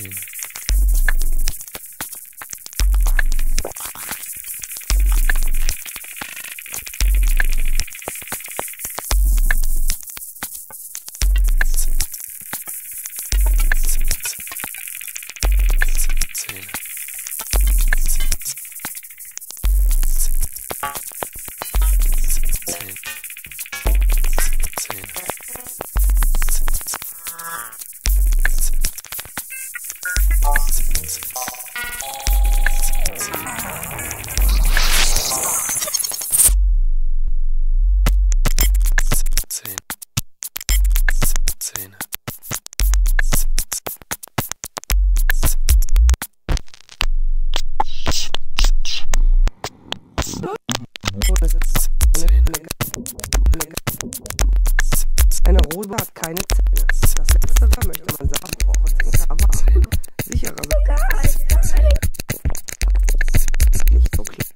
Zähne. Eine Rose hat keine Zähne. Das Letztere möchte man sagen, braucht aber sicherer nicht so klar.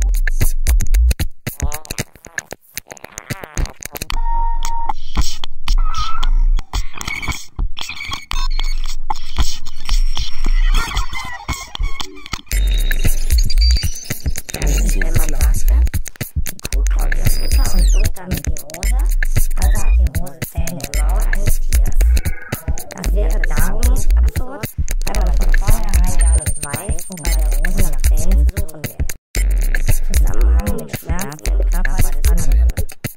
Wenn man sagte, die Kuh kaut ihr Futter und sucht damit die Rose, also hat die Rose Zähne im Maul eines Tiers. Das wäre darum nicht absurd, weil man von vornherein gar nicht weiß, wo bei der Rose nach Zähnen zu suchen wäre. Zusammenhang mit Schmerzen im Körper des anderen.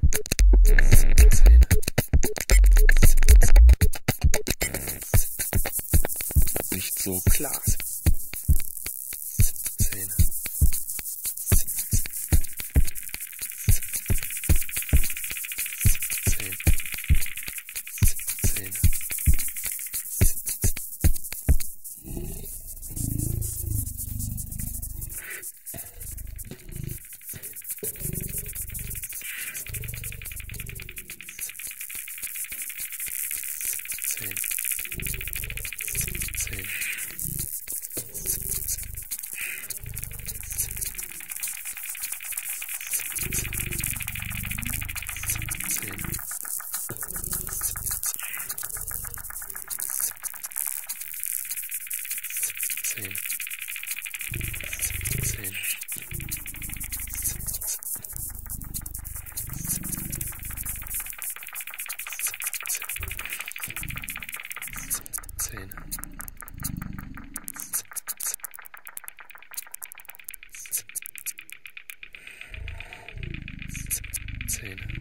Nicht so klar. Zähne. Zähne.